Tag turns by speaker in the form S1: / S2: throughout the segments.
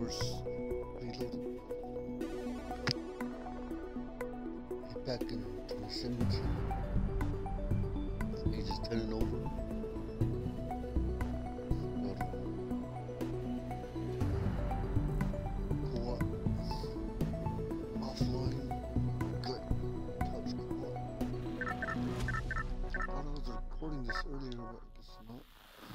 S1: first reloaded it back in 2017. You just turn it over. Co-op, offline, good, couch co-op. I thought I was recording this earlier, but I guess not.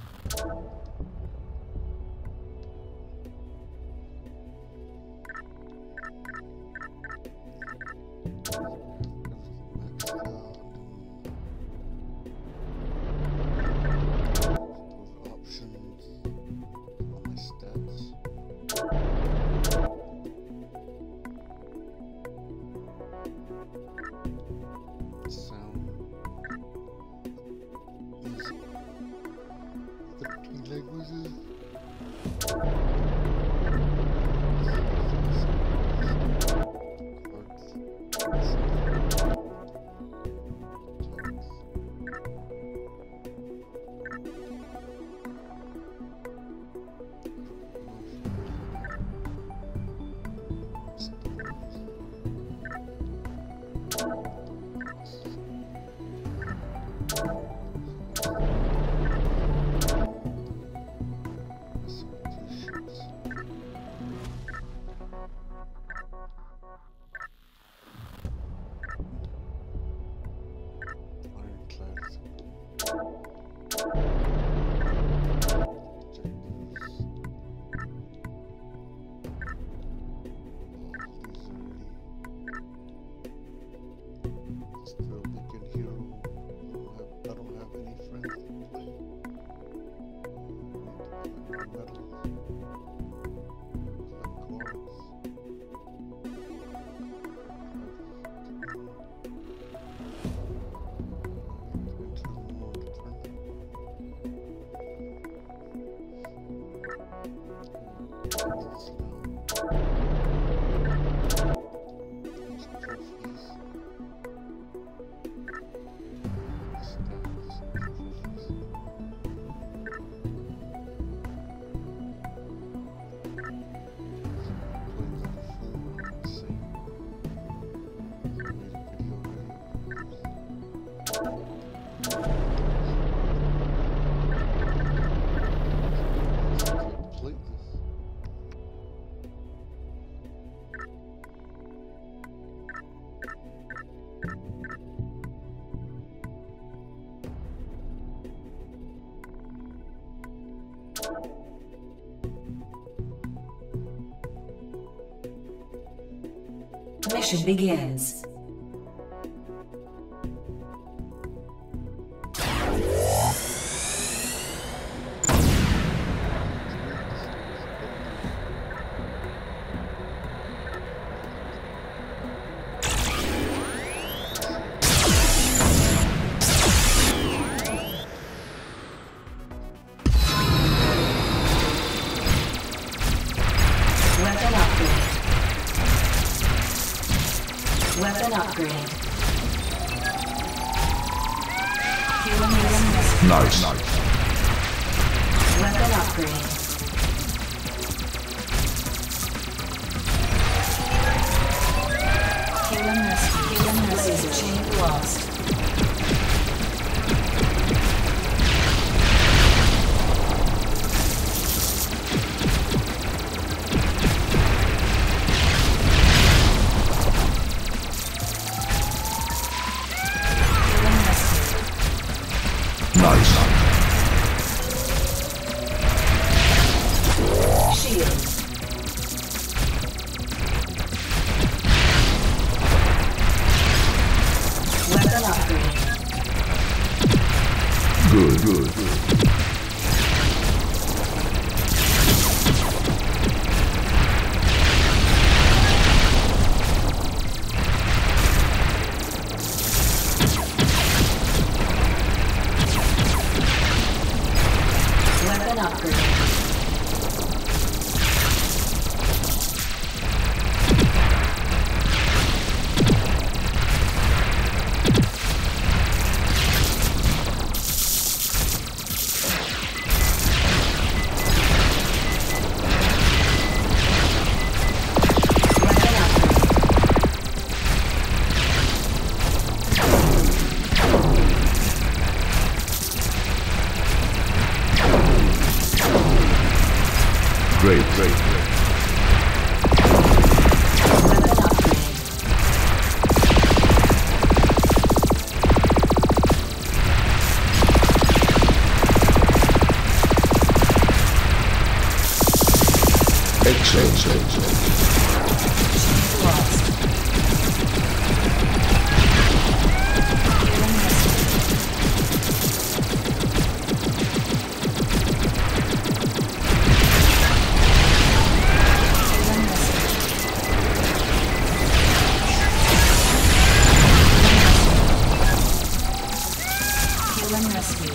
S2: Mission begins. Weapon upgrade.
S3: Nice.
S2: Weapon upgrade. Human rescue. Human laser chain lost.
S3: Good.
S2: Weapon upgrade.
S3: great.
S2: Weapon upgrade.
S3: Excellent.
S2: Change lost. Healing rescue.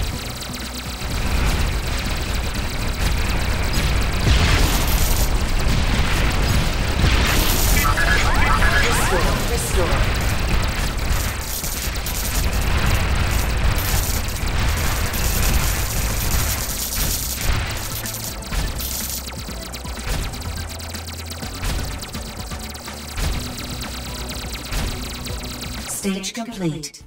S2: Restore. Stage complete.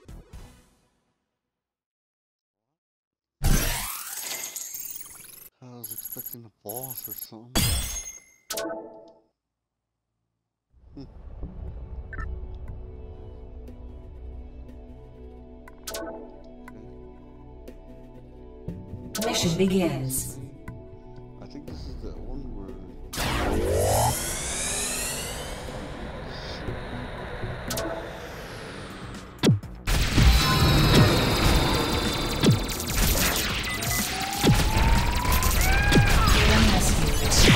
S1: I was expecting a boss or something.
S2: Mission begins.
S1: I think this is the one where...
S2: Healing rescue.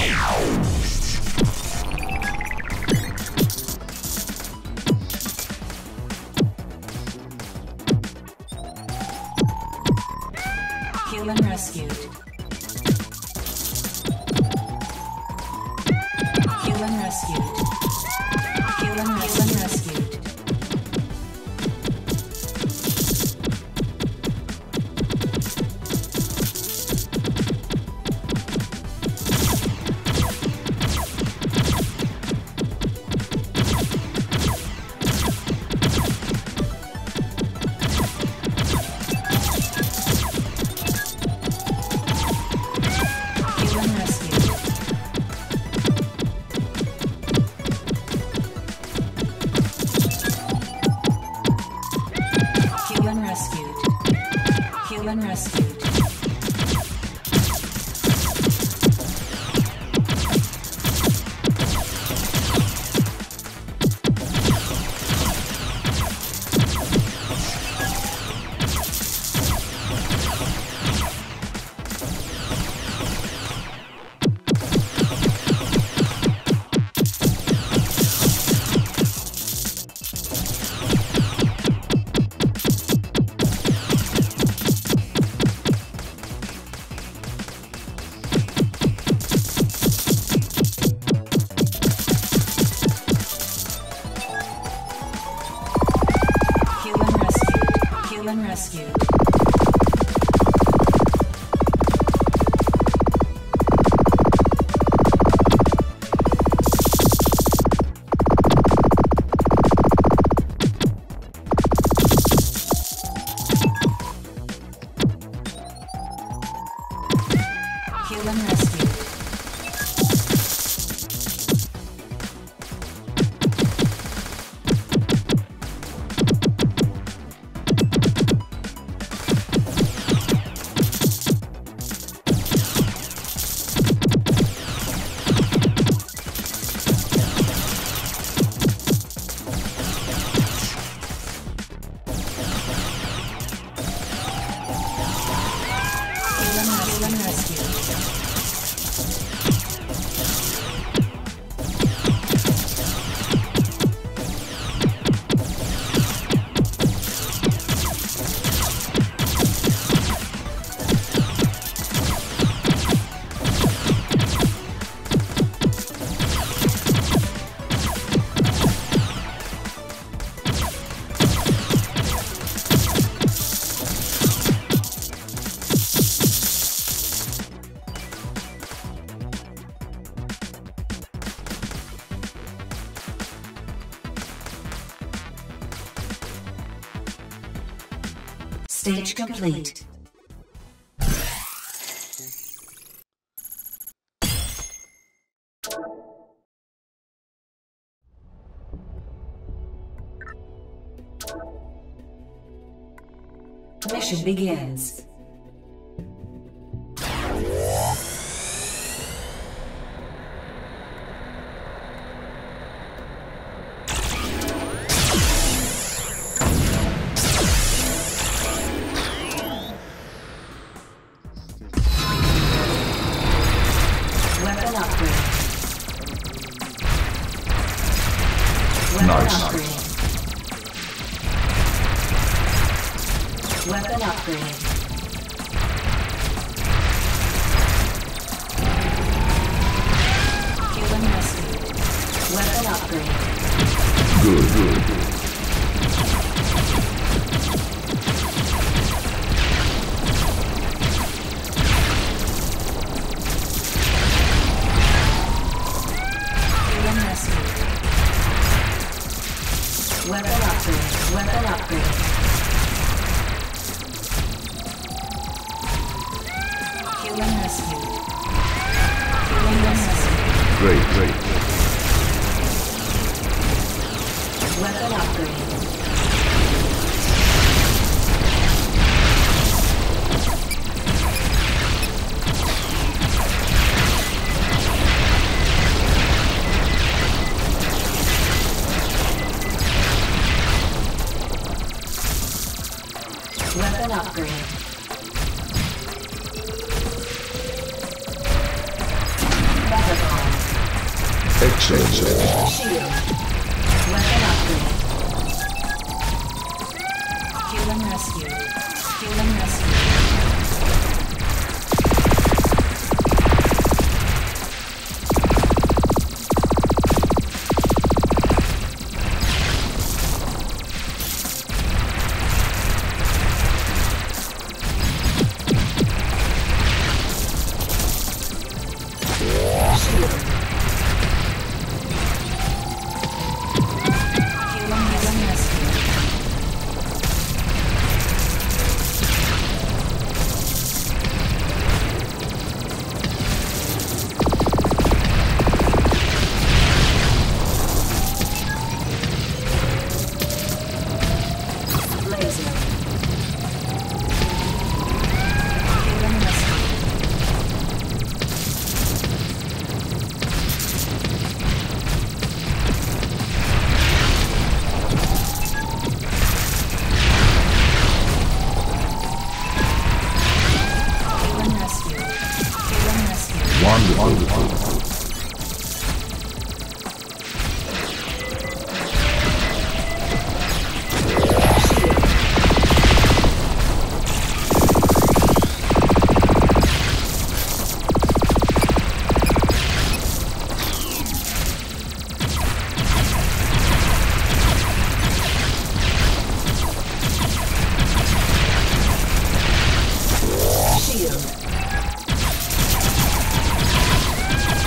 S2: Human rescued. Human rescued. Human rescued. Human rescued. Human rescued. Human rescued. Human rescued. Human rescued. Human rescue. Stage complete. Mission begins. Weapon upgrade. Weapon
S3: Nice.
S2: upgrade. Weapon upgrade. Human rescue. Weapon upgrade.
S3: Good.
S2: Human rescue. Weapon upgrade. Weapon upgrade. Human rescue. Human rescue.
S3: Great.
S2: Weapon upgrade. Weapon upgrade. Mega
S3: Excellent.
S2: shield. Weapon upgrade. Human rescue. Human rescue. Shield. Human rescue. Laser. Human rescue. Human rescue. Human rescue.
S3: Wonderful.
S2: Shield.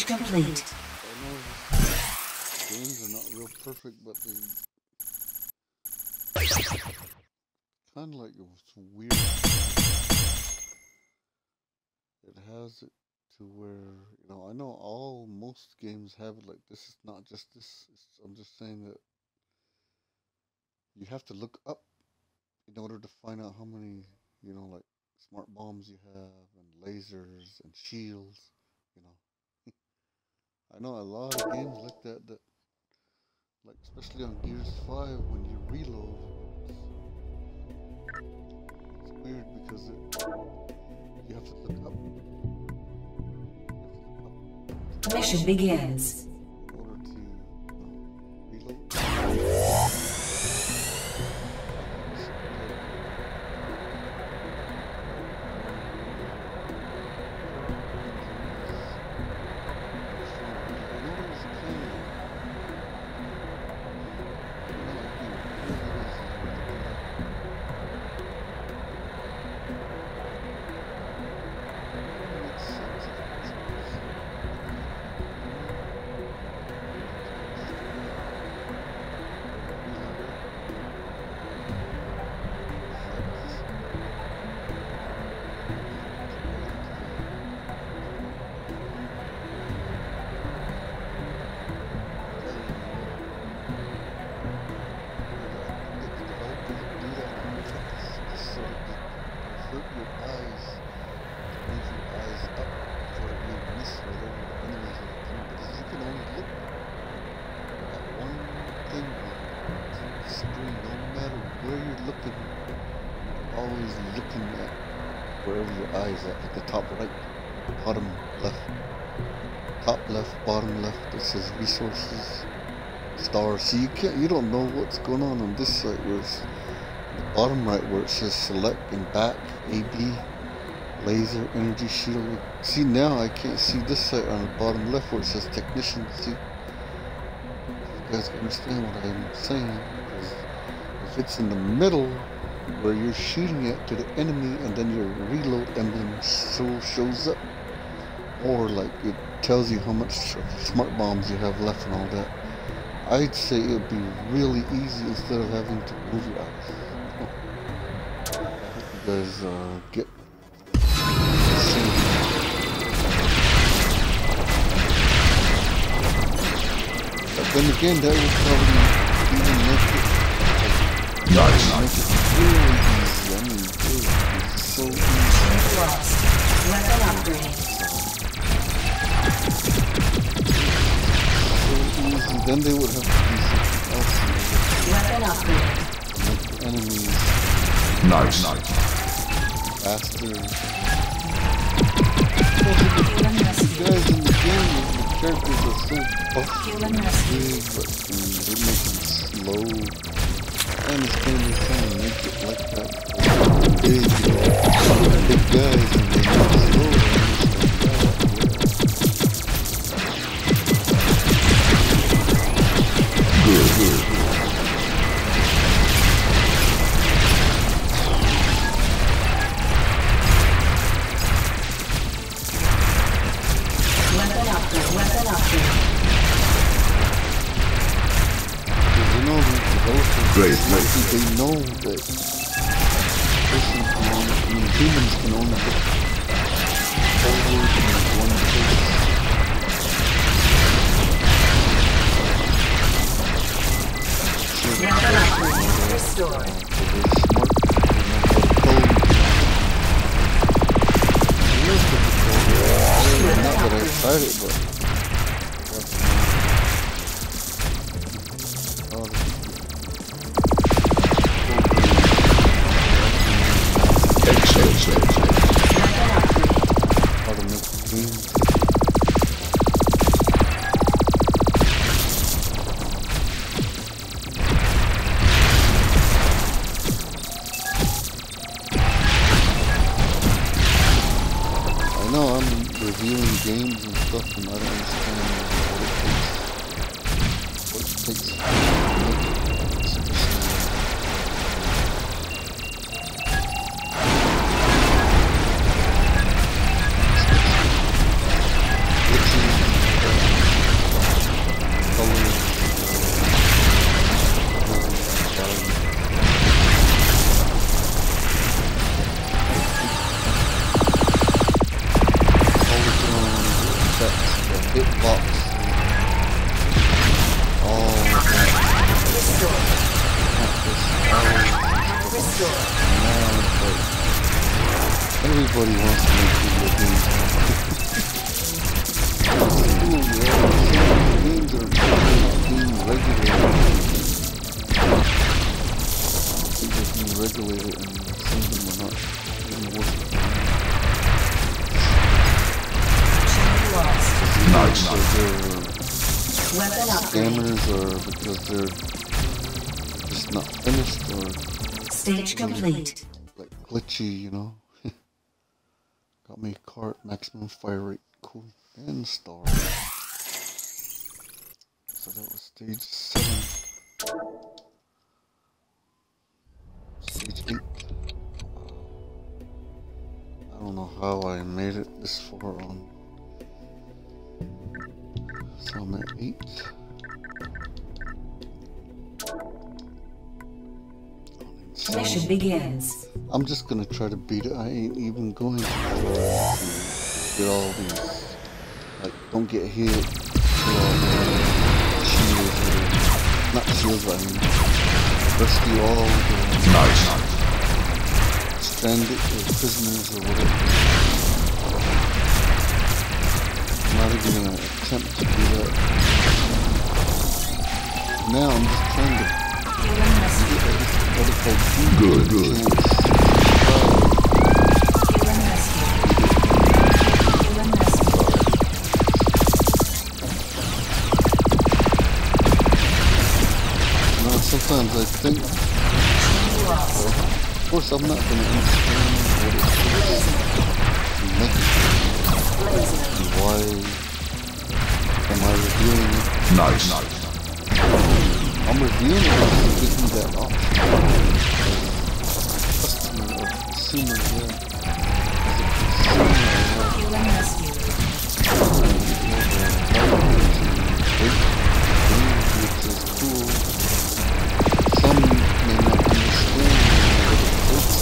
S2: Charge complete.
S1: I know games are not real perfect, but they kind of like it's weird. It has it to where, you know, I know most games have it like this. It's not just this. I'm just saying that you have to look up in order to find out how many, you know, like smart bombs you have and lasers and shields, you know. I know a lot of games like that, like especially on Gears 5 when you reload, it's weird because you have to look up.
S2: Mission begins.
S1: In order to reload. Always looking at wherever your eyes at, like the top right, bottom left, top left, bottom left. It says resources, stars. So you don't know what's going on this side. Where it's the bottom right, where it says select and back, AB, laser, energy shield. See, now I can't see this side on the bottom left where it says technician. See, if you guys understand what I'm saying? Because if it's in the middle, where you're shooting it to the enemy and then your reload emblem shows up, or like it tells you how much smart bombs you have left and all that, I'd say it would be really easy instead of having to move your eyes. I hope you guys get but then again, that would probably even make it
S3: Nice.
S1: make it really easy. I mean, it's so easy.
S2: Lost. Weapon upgrade.
S1: So easy. Then they would have to do something else
S2: Weapon upgrade.
S1: to make the enemies
S3: Nice.
S1: faster.
S2: Human
S1: You
S2: rescue.
S1: guys in the game, the characters are so buff
S2: Human
S1: and
S2: rescue.
S1: big, but they make them slow. And this game is trying to make it like that. Big, you know, big guys and they make it slow.
S3: Good.
S2: Weapon upgrade. Weapon upgrade.
S1: Because you know, the developers,
S3: Great.
S1: they know that humans can only get forward in one place.
S2: Weapon upgrade. Restored.
S1: So they're smart, they know how to code. It is difficult. Not that I tried it, but
S3: Excellent.
S1: how to make games. I know I'm reviewing games and stuff, and I don't understand what it takes to make it. Glitches, Everybody wants to make video games. Games are being regulated. They're being regulated, and some of them are not even worth it.
S3: Nice.
S2: Weapon upgrade.
S1: Scammers, or because they're just not finished, or
S2: Stage complete.
S1: like glitchy, you know. Got me cart, maximum fire rate, cool, and star. So that was stage 7. Stage 8. I don't know how I made it this far on. So I'm at 8.
S2: Mission begins.
S1: I'm just gonna try to beat it. I ain't even going to try to get all these, like, don't get hit, get all the shields, or not shields, but I mean rescue all the stranded prisoners or whatever. I'm not even gonna attempt to do that. Now I'm just trying to
S3: Good.
S1: Sometimes I think, well, of course I'm not going to understand what it is to make it, and why am I reviewing it?
S3: Nice.
S1: I'm reviewing it to give me that option as a customer or consumer, as a which is cool. Some may not understand what it takes.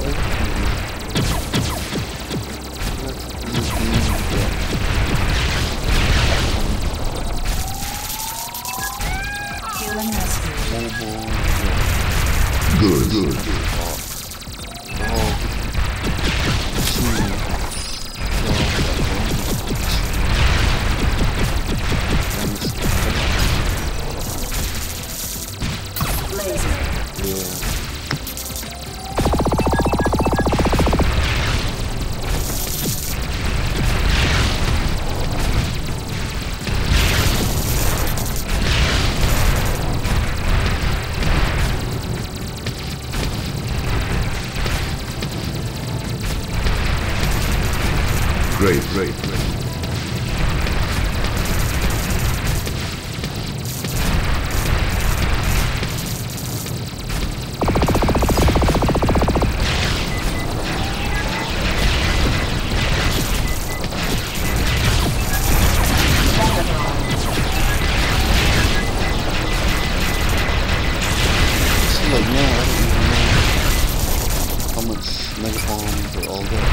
S1: That's
S3: Good. Great.
S1: Like now, I don't even know how much mega bombs or all that.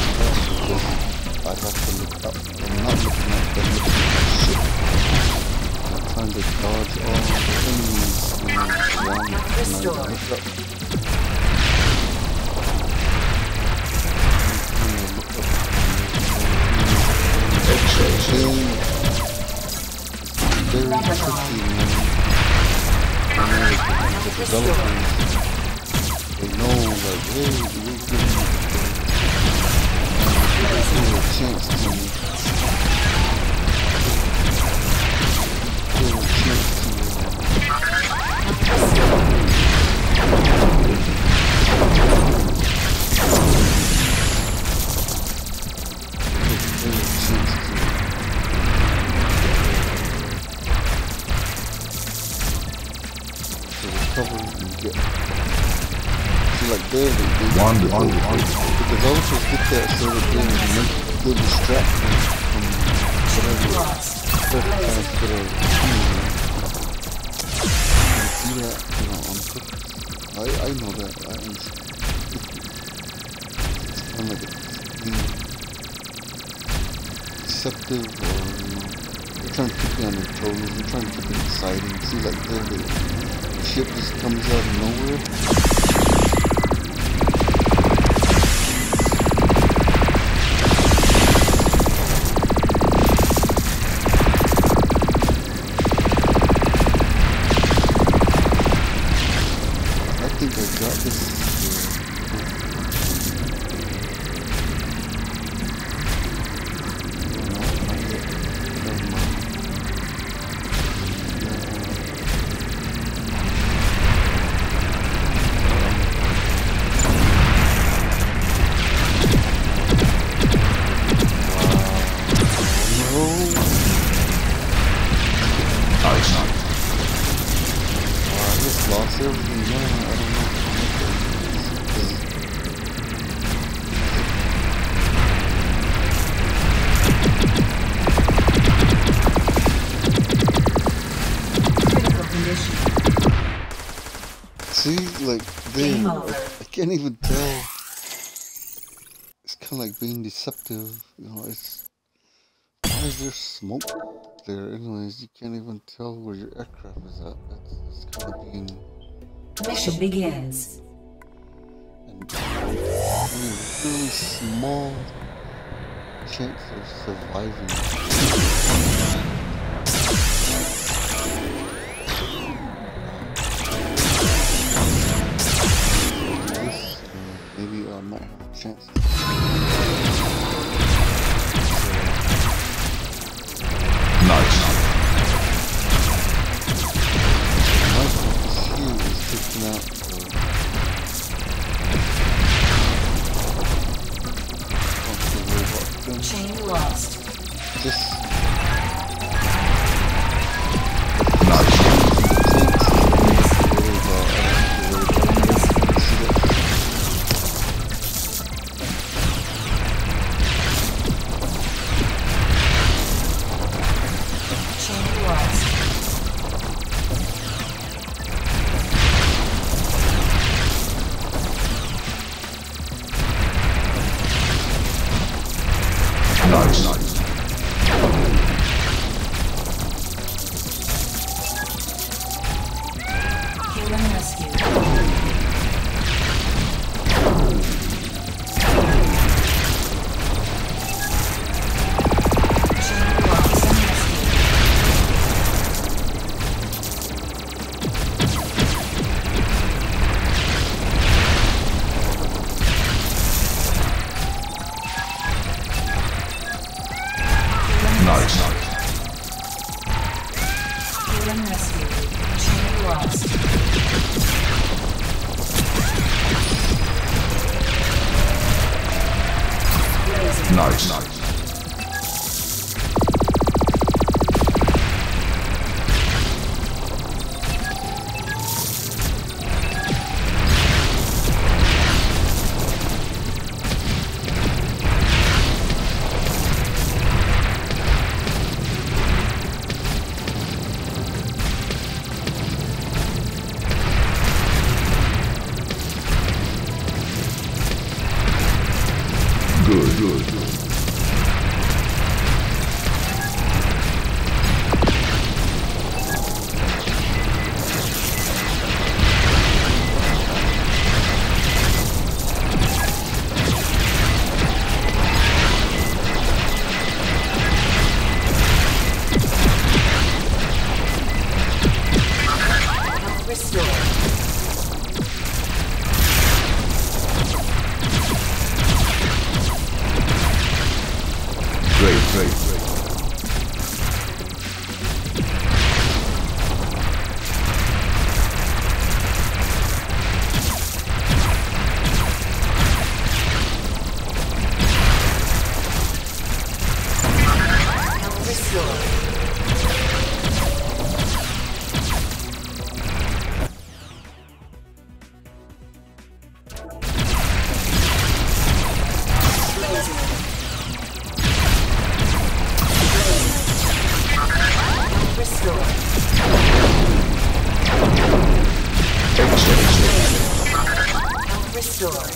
S1: I have to look up. I'm not looking at them, looking at shit. I'm trying to dodge all the enemies around me, and I look up. Very tricky, man. The developers, they know, like, hey, we're giving you a chance to recover and get. See, like there, the developers get that sort of thing and make good distraction from whatever stuff that are do that, you know, on purpose. I know that. I understand. It's kind of like being deceptive, or, you know, they're trying to keep you on their toes. They're trying to keep it exciting. See, like there, the ship just comes out of nowhere. lost everything. Yeah, I don't know.
S2: Critical condition.
S1: See, like,
S2: Game
S1: there,
S2: over.
S1: I can't even tell. It's kind of like being deceptive, you know. It's why is there smoke there? Anyways, you can't even tell where your aircraft is at. That's kind of being
S2: Mission begins.
S1: and really small chance of surviving. This, maybe I might have a chance.
S3: Nice.
S1: My focus here is taking out the robot.
S2: Chain lost.
S1: Just
S2: Chain lost.
S3: Nice.
S2: Human rescue. Chain lost and rescue.
S3: Nice.
S2: Human rescue. Chain lost. Blazing.
S3: Nice. Good.
S2: Restore.
S3: Great.
S2: Restore. Restore.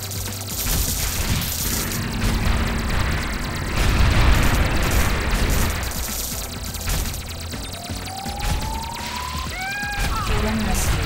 S2: Human rescue.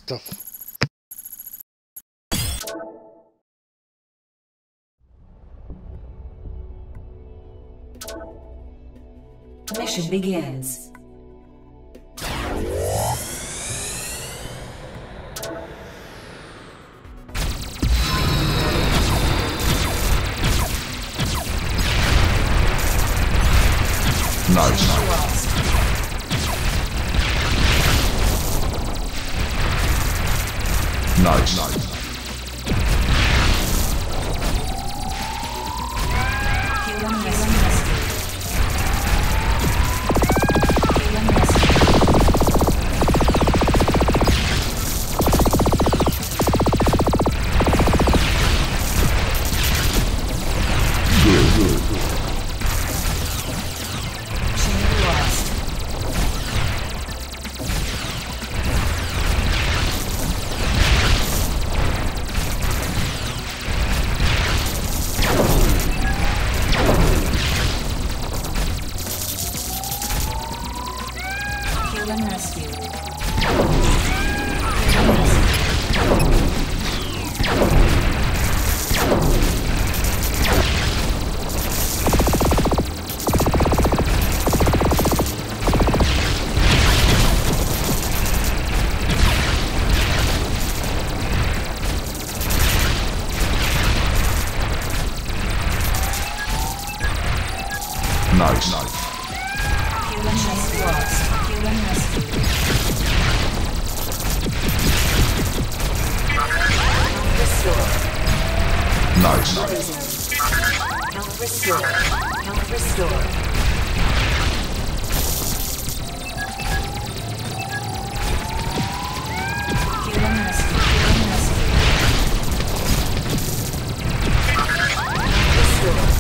S1: stuff.
S2: Mission begins.
S3: Nice.
S2: Lost.
S3: Nice.
S2: Human rescue. Human rescue.
S3: Good.
S2: Chain lost. Human rescue. Human rescue.
S3: Nice.
S2: Human rescue lost. Human rescue. Health restored.
S3: Nice.
S2: Blazing. Health restored. Health restored. Human rescue. Human rescue. Health restored.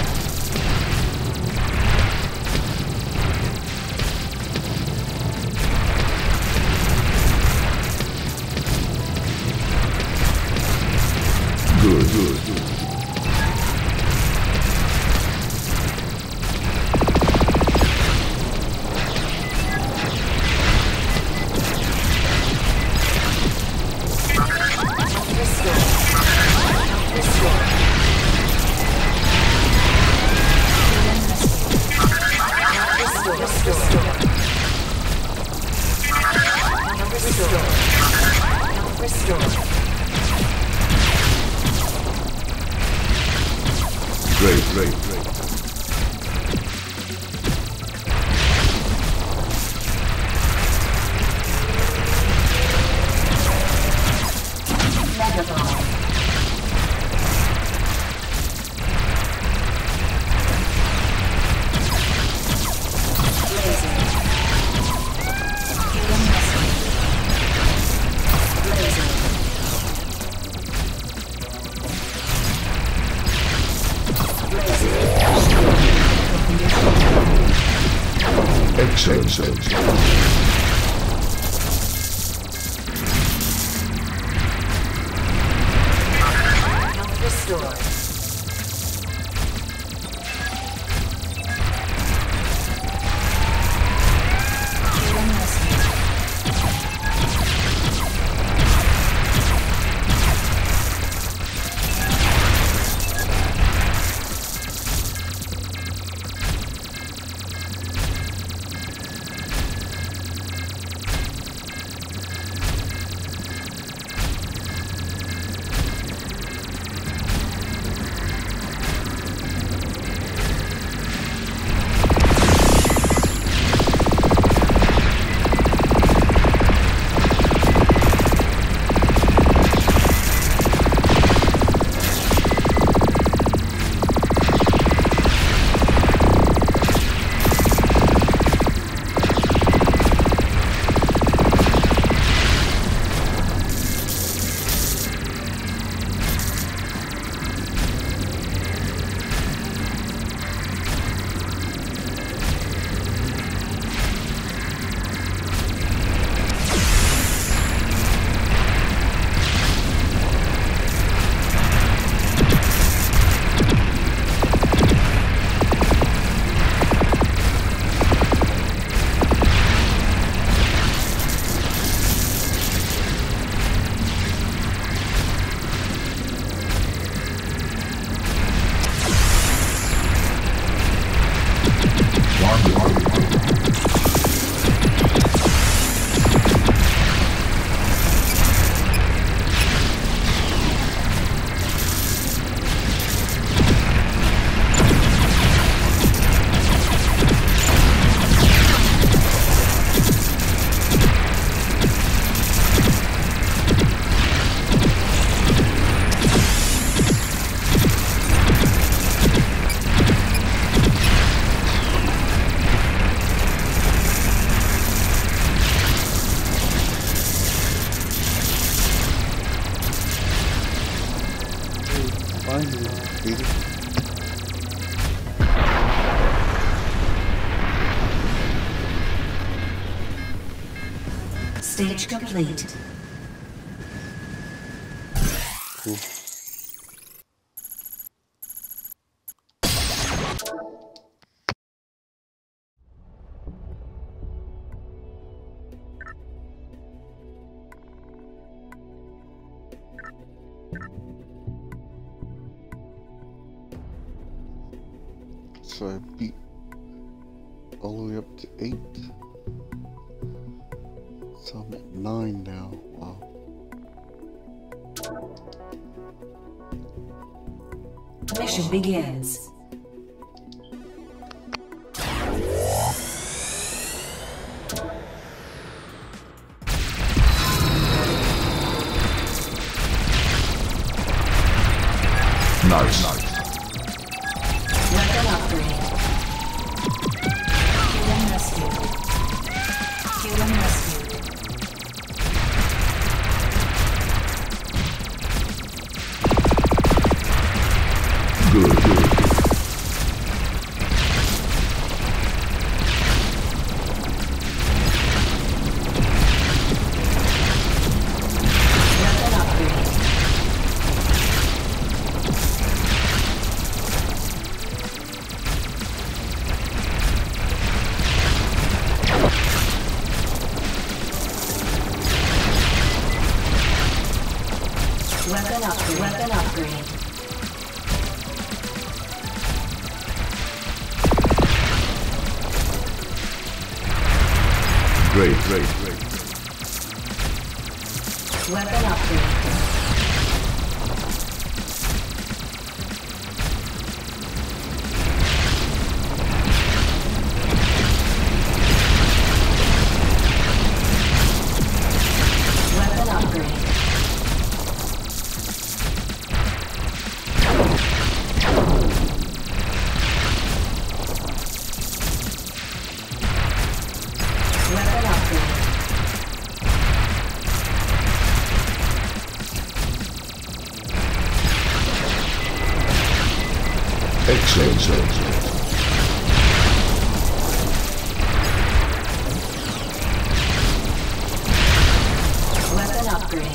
S3: Good.
S2: Health restored. Health restored. Human rescue. Health restored. Health restored. Health restored.
S3: Great.
S2: Mega bomb. Blazing. Human rescue. Blazing.
S3: Excellent.
S2: Health restored. Human rescue. Stage complete.
S1: Cool. So I beat all the way up to 8. So I'm at 9 now. Wow.
S2: Mission begins.
S3: Nice.
S2: Weapon upgrade. Human rescued. Human rescued.
S3: Good.
S2: Weapon upgrade. Weapon upgrade. Weapon upgrade.
S3: Great.
S2: Weapon upgrade. Weapon upgrade. Weapon upgrade.
S3: Excellent.
S2: Weapon upgrade.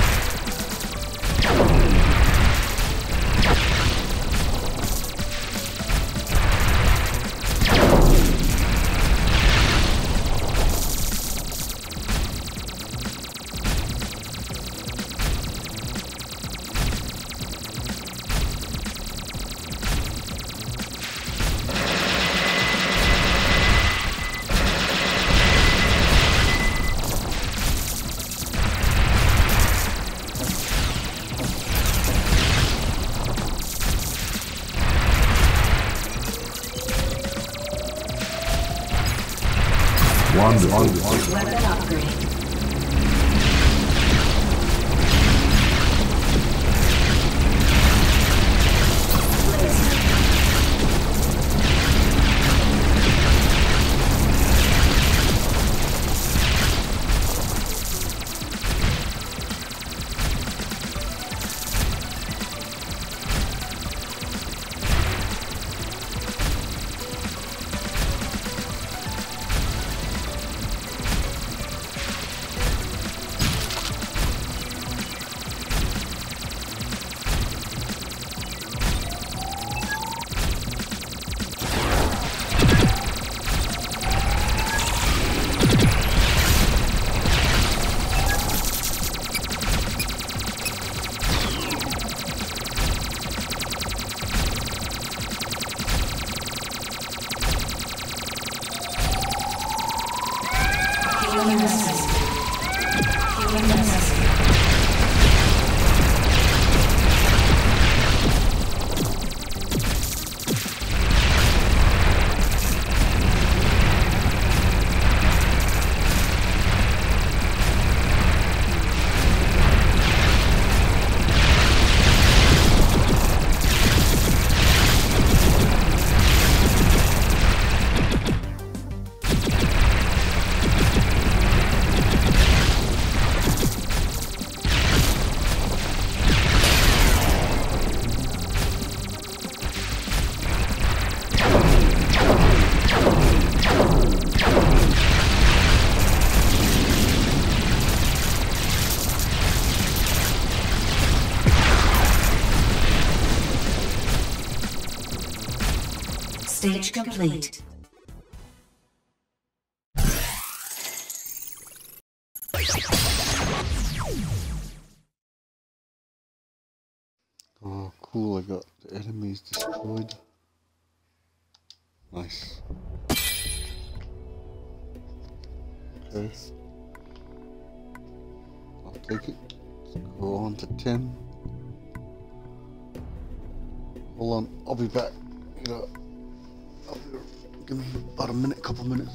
S3: Wonderful.
S2: Weapon upgrade. Laser. Human rescue. Human rescue. Change complete.
S1: Oh, cool, I got the enemies destroyed. Nice. Okay. I'll take it. Let's go on to 10. Hold on, I'll be back. Give me about a minute, couple minutes.